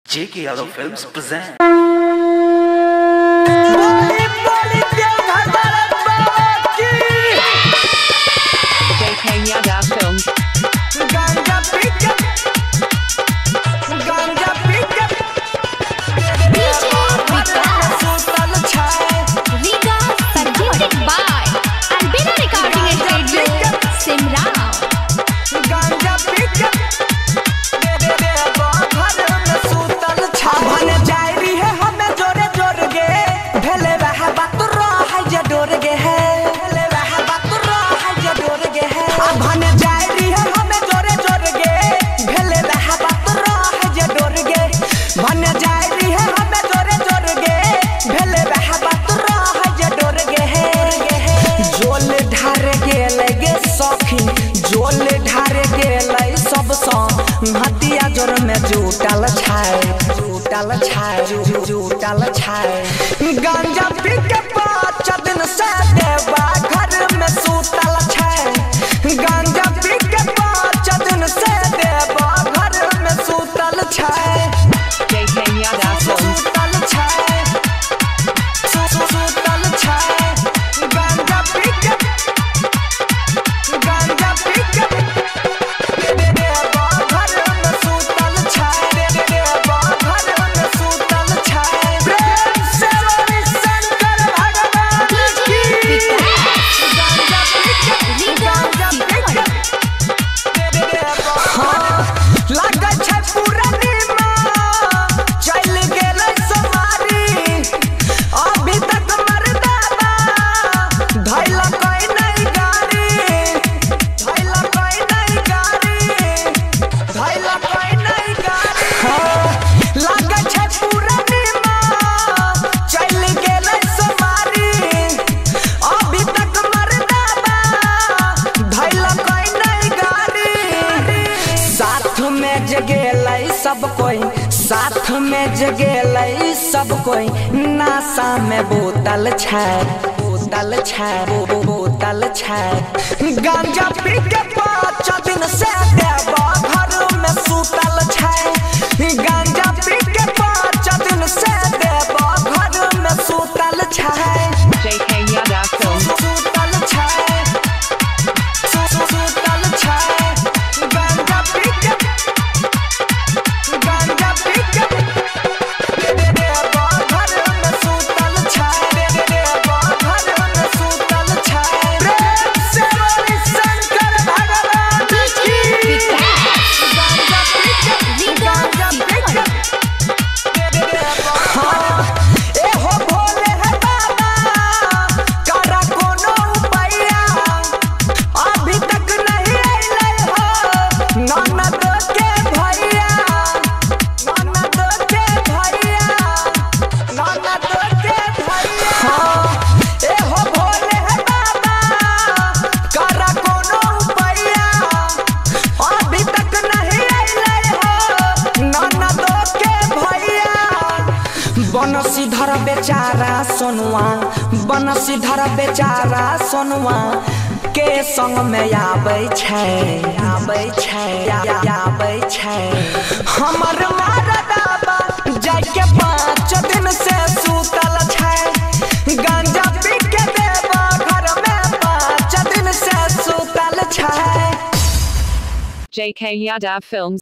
J.K. Yadav Films present. J.K. Yadav Films. हतिया जोर में जुटल छाय गांजा पी के 5 दिन से देवा घर में सुतल छाय गांजा पी के 5 दिन से देवा घर में सुतल छाय J.K. Yadav Films. सुतल छाय गांजा पी के साथ में जगेलै सब कोई नासा में बोतल छाय गांजा पी के 5 दिन से देवा घर में सुतल छाय गांजा पी के 5 दिन से देवा घर में सुतल छाय J.K. Yadav Films. सुतल छाय गांजा पी के बनसीधर बेचारा सोनुआ के संग में आबै छै हमर मारदाबा जाके 5 दिन से सुतल छै गांजा पी के देवा घर में 5 दिन से सुतल छै J.K. Yadav Films.